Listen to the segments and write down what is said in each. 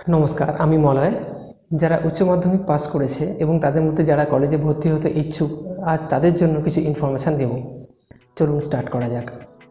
নমস্কার, আমি মলয়। যারা উচ্চ মাধ্যমিক পাস করেছে এবং তাদের মধ্যে যারা কলেজে ভর্তি হতে ইচ্ছুক, আজ তাদের জন্য কিছু ইনফরমেশান দেব। চলুন স্টার্ট করা যাক।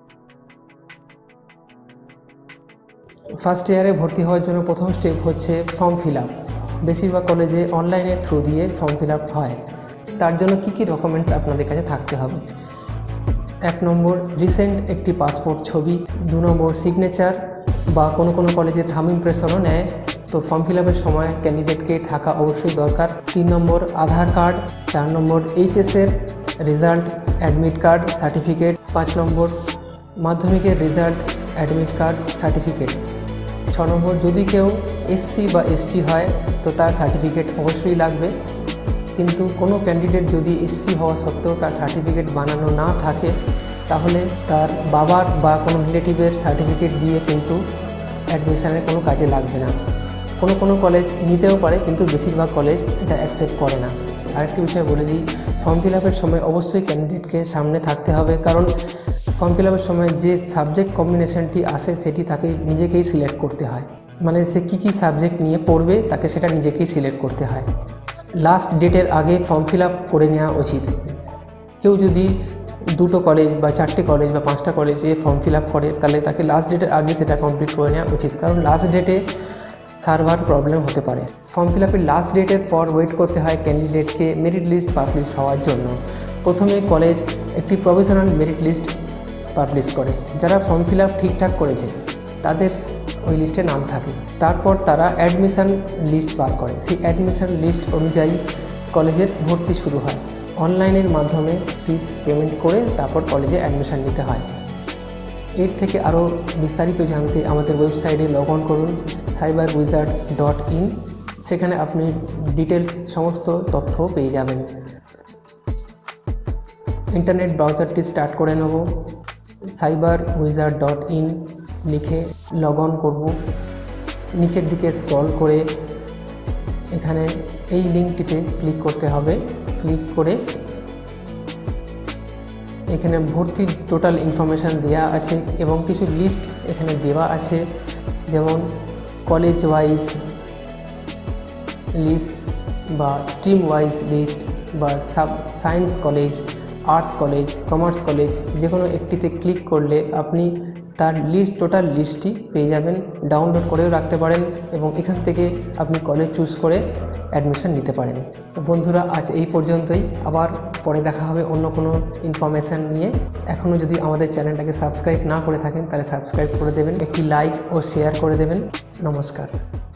ফার্স্ট ইয়ারে ভর্তি হওয়ার জন্য প্রথম স্টেপ হচ্ছে ফর্ম ফিল আপ। বেশিরভাগ কলেজে অনলাইনের থ্রু দিয়ে ফর্ম ফিল আপ হয়। তার জন্য কী কী ডকুমেন্টস আপনাদের কাছে থাকতে হবে? 1 নম্বর রিসেন্ট একটি পাসপোর্ট ছবি, 2 নম্বর সিগনেচার বা কোনো কলেজে থাম ইমপ্রেশনও নেয়, তো ফর্ম ফিল আপের সময় ক্যান্ডিডেটকে থাকা অবশ্যই দরকার। 3 নম্বর আধার কার্ড, 4 নম্বর এইচএসের রেজাল্ট, অ্যাডমিট কার্ড, সার্টিফিকেট, 5 নম্বর মাধ্যমিকের রেজাল্ট, অ্যাডমিট কার্ড, সার্টিফিকেট, 6 নম্বর যদি কেউ এসসি বা এসটি হয় তো তার সার্টিফিকেট অবশ্যই লাগবে। কিন্তু কোনো ক্যান্ডিডেট যদি এসসি হওয়া সত্ত্বেও তার সার্টিফিকেট বানানো না থাকে, তাহলে তার বাবার বা কোনো রিলেটিভের সার্টিফিকেট দিয়ে কিন্তু অ্যাডমিশানের কোনো কাজে লাগবে না। কোনো কলেজ নিতেও পারে, কিন্তু বেশিরভাগ কলেজ এটা অ্যাকসেপ্ট করে না। আরেকটি বিষয় বলে দিই, ফর্ম ফিল আপের সময় অবশ্যই ক্যান্ডিডেটকে সামনে থাকতে হবে, কারণ ফর্ম ফিল আপের সময় যে সাবজেক্ট কম্বিনেশনটি আসে সেটি তাকে নিজেকেই সিলেক্ট করতে হয়। মানে সে কী সাবজেক্ট নিয়ে পড়বে তাকে সেটা নিজেকেই সিলেক্ট করতে হয়। লাস্ট ডেটের আগে ফর্ম ফিল আপ করে নেওয়া উচিত। কেউ যদি 2টো কলেজ বা 4টে কলেজ বা 5টা কলেজে ফর্ম ফিল আপ করে, তাহলে তাকে লাস্ট ডেটের আগে সেটা কমপ্লিট করে নেওয়া উচিত, কারণ লাস্ট ডেটে সার্ভার প্রবলেম হতে পারে। ফর্ম ফিল আপের লাস্ট ডেটের পর ওয়েট করতে হয় ক্যান্ডিডেটকে মেরিট লিস্ট পাবলিশ হওয়ার জন্য। প্রথমে কলেজ একটি প্রভিশনাল মেরিট লিস্ট পাবলিশ করে। যারা ফর্ম ফিল আপ ঠিকঠাক করেছে তাদের ওই লিস্টে নাম থাকে। তারপর তারা অ্যাডমিশান লিস্ট বার করে। সেই অ্যাডমিশান লিস্ট অনুযায়ী কলেজের ভর্তি শুরু হয়। অনলাইনের মাধ্যমে ফিস পেমেন্ট করে তারপর কলেজে অ্যাডমিশান নিতে হয়। এর থেকে আরও বিস্তারিত জানতে আমাদের ওয়েবসাইটে লগ অন করুন cyberwizard.in। সেখানে আপনি ডিটেলস সমস্ত তথ্য পেয়ে যাবেন। ইন্টারনেট ব্রাউজারটি স্টার্ট করে নেব। cyberwizard.in লিখে লগ অন করব। নিচের দিকে স্ক্রল করে এখানে এই লিঙ্কটিতে ক্লিক করতে হবে। ক্লিক করে এখানে ভর্তির টোটাল ইনফরমেশান দেওয়া আছে এবং কিছু লিস্ট এখানে দেওয়া আছে, যেমন কলেজ ওয়াইজ লিস্ট বা স্ট্রিম ওয়াইজ লিস্ট বা science college, arts college, commerce college, যে কোনো একটিতে ক্লিক করলে আপনি তার টোটাল লিস্টটি পেয়ে যাবেন। ডাউনলোড করেও রাখতে পারেন এবং এখান থেকে আপনি কলেজ চুজ করে অ্যাডমিশন নিতে পারেন। বন্ধুরা, আজ এই পর্যন্তই। আবার পরে দেখা হবে অন্য কোনো ইনফরমেশান নিয়ে। এখনও যদি আমাদের চ্যানেলটাকে সাবস্ক্রাইব না করে থাকেন তাহলে সাবস্ক্রাইব করে দেবেন, একটি লাইক ও শেয়ার করে দেবেন। নমস্কার।